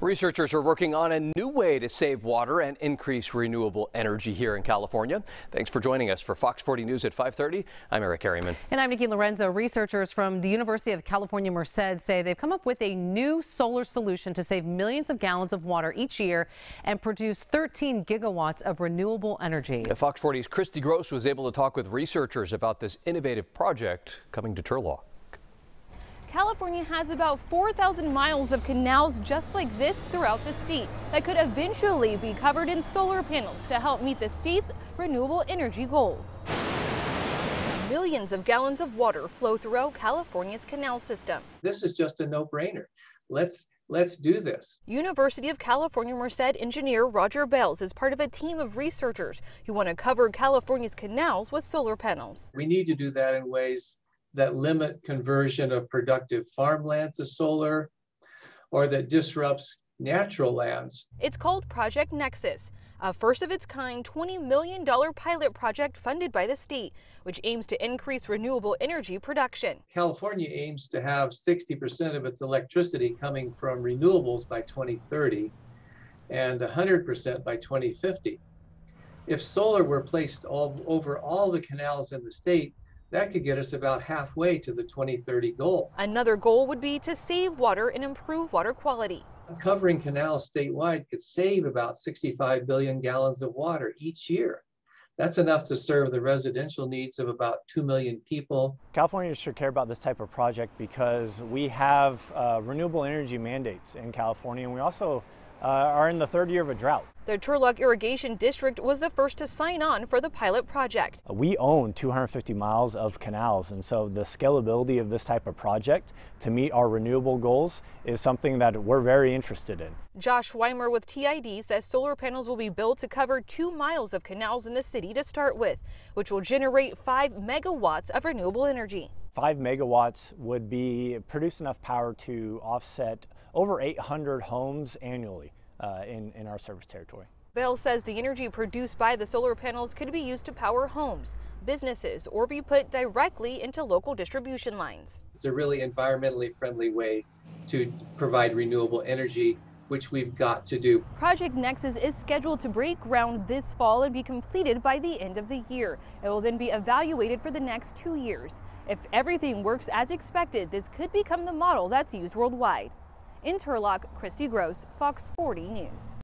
Researchers are working on a new way to save water and increase renewable energy here in California. Thanks for joining us for Fox 40 News at 5:30. I'm Eric HARRYMAN. And I'm Nikki Lorenzo. Researchers from the University of California, Merced say they've come up with a new solar solution to save millions of gallons of water each year and produce 13 gigawatts of renewable energy. Fox 40's Kristi Gross was able to talk with researchers about this innovative project coming to Turlock. California has about 4,000 miles of canals just like this throughout the state that could eventually be covered in solar panels to help meet the state's renewable energy goals. Millions of gallons of water flow throughout California's canal system. This is just a no-brainer. Let's do this. University of California Merced engineer Roger Bales is part of a team of researchers who want to cover California's canals with solar panels. We need to do that in ways that limit conversion of productive farmland to solar or that disrupts natural lands. It's called Project Nexus, a first of its kind $20 million pilot project funded by the state, which aims to increase renewable energy production. California aims to have 60% of its electricity coming from renewables by 2030 and 100% by 2050. If solar were placed over all the canals in the state, that could get us about halfway to the 2030 goal. Another goal would be to save water and improve water quality. Covering canals statewide could save about 65 billion gallons of water each year. That's enough to serve the residential needs of about 2 million people. Californians should care about this type of project because we have renewable energy mandates in California, and we also are in the third year of a drought. The Turlock Irrigation District was the first to sign on for the pilot project. We own 250 miles of canals, and so the scalability of this type of project to meet our renewable goals is something that we're very interested in. Josh Weimer with TID says solar panels will be built to cover 2 miles of canals in the city to start with, which will generate 5 megawatts of renewable energy. 5 megawatts would produce enough power to offset over 800 homes annually in our service territory. Bell says the energy produced by the solar panels could be used to power homes, businesses, or be put directly into local distribution lines. It's a really environmentally friendly way to provide renewable energy, which we've got to do. Project Nexus is scheduled to break ground this fall and be completed by the end of the year. It will then be evaluated for the next 2 years. If everything works as expected, this could become the model that's used worldwide. In Turlock, Kristi Gross, Fox 40 News.